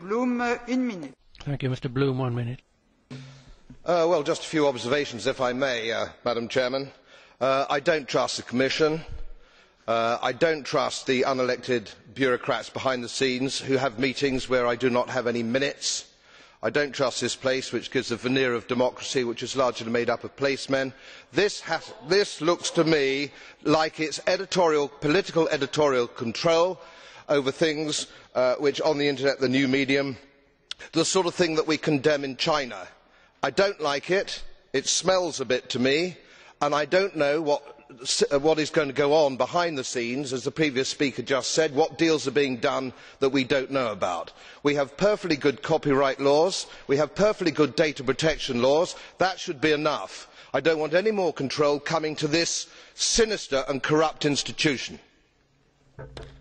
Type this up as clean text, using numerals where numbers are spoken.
Mr Bloom, 1 minute. Well, just a few observations, if I may, Madam President. I do not trust the Commission. I do not trust the unelected bureaucrats behind the scenes who have meetings where I do not have any minutes. I do not trust this place, which gives a veneer of democracy which is largely made up of policemen. This looks to me like it is political editorial control over things which, on the Internet, the new medium, the sort of thing that we condemn in China. I do not like it. It smells a bit to me, and I do not know what is going to go on behind the scenes. As the previous speaker just said, what deals are being done that we do not know about? We have perfectly good copyright laws, we have perfectly good data protection laws. That should be enough. I do not want any more control coming to this sinister and corrupt institution.